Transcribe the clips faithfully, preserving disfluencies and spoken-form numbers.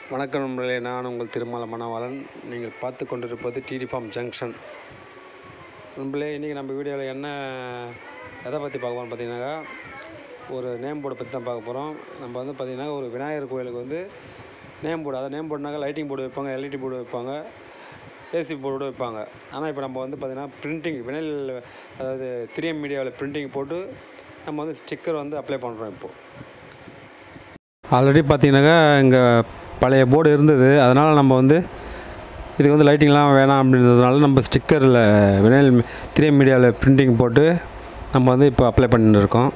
வணக்கம் நண்பர்களே, நான் உங்கள் திருமல மணவாளன். நீங்கள் பார்த்து கொண்டிருப்பது டிடி ஃபார்ம் ஜங்ஷன். நண்பர்களே, இன்றைக்கி நம்ம வீடியோவில் என்ன எதை பற்றி பார்க்க போகிறோம் பார்த்தீங்கன்னாக்கா, ஒரு நேம் போர்டை பற்றி தான் பார்க்க போகிறோம். நம்ம வந்து பார்த்திங்கன்னா ஒரு விநாயகர் கோயிலுக்கு வந்து நேம் போர்டு, அதாவது நேம் போர்டுனாக்கா லைட்டிங் போர்டு வைப்பாங்க, எல்இடி போர்டு வைப்பாங்க, ஏசி போர்டு வைப்பாங்க. ஆனால் இப்போ நம்ம வந்து பார்த்திங்கன்னா பிரிண்டிங் வினைல், அதாவது த்ரீ எம் மீடியாவில் பிரிண்டிங் போட்டு நம்ம வந்து ஸ்டிக்கர் வந்து அப்ளை பண்ணுறோம். இப்போது ஆல்ரெடி பார்த்திங்கனாக்கா இங்கே பழைய போர்டு இருந்தது. அதனால் நம்ம வந்து இதுக்கு வந்து லைட்டிங்லாம் வேணாம் அப்படின்றதுனால நம்ம ஸ்டிக்கரில் வினைல் த்ரீ எம் மீடியாவில் பிரிண்டிங் போட்டு நம்ம வந்து இப்போ அப்ளை பண்ணிட்டு இருக்கோம்.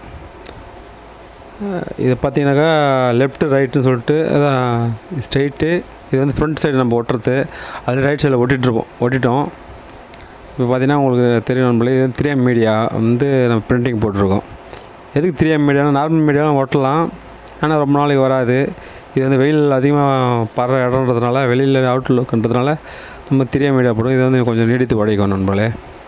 இது பார்த்திங்கனாக்கா லெஃப்ட் ரைட்டுன்னு சொல்லிட்டு அதான் ஸ்ட்ரைட்டு. இது வந்து ஃப்ரண்ட் சைடு நம்ம ஒட்டுறது, அதில் ரைட் சைடில் ஒட்டிகிட்ருப்போம் ஒட்டிட்டோம் இப்போ பார்த்திங்கன்னா உங்களுக்கு தெரியும் நம்மளே, இது த்ரீ எம் மீடியா வந்து நம்ம பிரிண்டிங் போட்டிருக்கோம். எதுக்கு த்ரீ எம் மீடியானா, நார்மல் மீடியாலாம் ஒட்டலாம், ஆனால் ரொம்ப நாளைக்கு வராது. இது வந்து வெயில் அதிகமாக படுற இடம்ன்றதுனால, வெளியில் அவுட்லுக்ன்றதுனால நம்ம த்ரீ எம் மீடியா போடுவோம். இது வந்து கொஞ்சம் நீடித்து உடைக்கும் நண்பர்களே.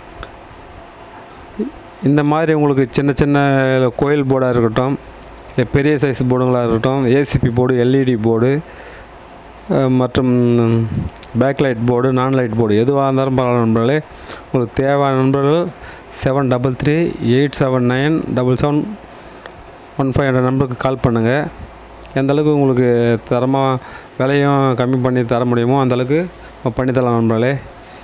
இந்த மாதிரி உங்களுக்கு சின்ன சின்ன கோயில் போர்டாக இருக்கட்டும், பெரிய சைஸ் போர்டுங்களாக இருக்கட்டும், ஏசிபி போர்டு, எல்இடி போர்டு மற்றும் backlight board, non light board எதுவாக இருந்தாலும் பரவாயில்ல நண்பர்களே. உங்களுக்கு தேவையான நண்பர்கள் seven double three eight seven nine double seven one five hundred நம்பருக்கு கால் பண்ணுங்கள். எந்தளவுக்கு உங்களுக்கு தரமாக விலையும் கம்மி பண்ணி தர முடியுமோ அந்தளவுக்கு பண்ணித்தரலாம் நண்பர்களே.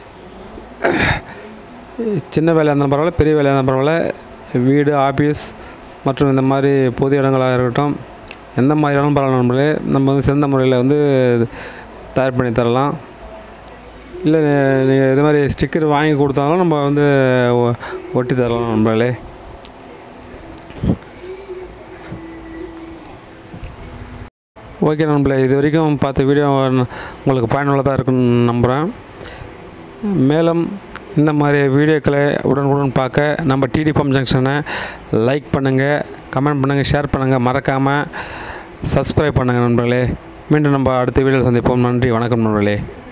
சின்ன வேலையாக இருந்தாலும் பரவாயில்ல, பெரிய வேலையாக இருந்தாலும் பரவாயில்ல, வீடு, ஆஃபீஸ் மற்றும் இந்த மாதிரி பொது இடங்களாக இருக்கட்டும், எந்த மாதிரியாலும் பரவாயில்ல நண்பர்களே. நம்ம வந்து சிறந்த முறையில் வந்து தயார் பண்ணி தரலாம். இல்லை நீங்கள் இது மாதிரி ஸ்டிக்கர் வாங்கி கொடுத்தாலும் நம்ம வந்து ஒட்டி தரலாம் நண்பர்களே. ஓகே நண்பர்களே, இது வரைக்கும் பார்த்த வீடியோ உங்களுக்கு பயனுள்ளதாக இருக்குன்னு நம்புகிறேன். மேலும் இந்த மாதிரி வீடியோக்களை உடனுக்குடன் பார்க்க நம்ம டிடி ஃபார்ம் ஜங்ஷனை லைக் பண்ணுங்கள், கமெண்ட் பண்ணுங்கள், ஷேர் பண்ணுங்கள், மறக்காமல் சப்ஸ்கிரைப் பண்ணுங்கள் நண்பர்களே. மீண்டும் நம்ம அடுத்த வீடியோவில் சந்திப்போம். நன்றி, வணக்கம் நண்பர்களே.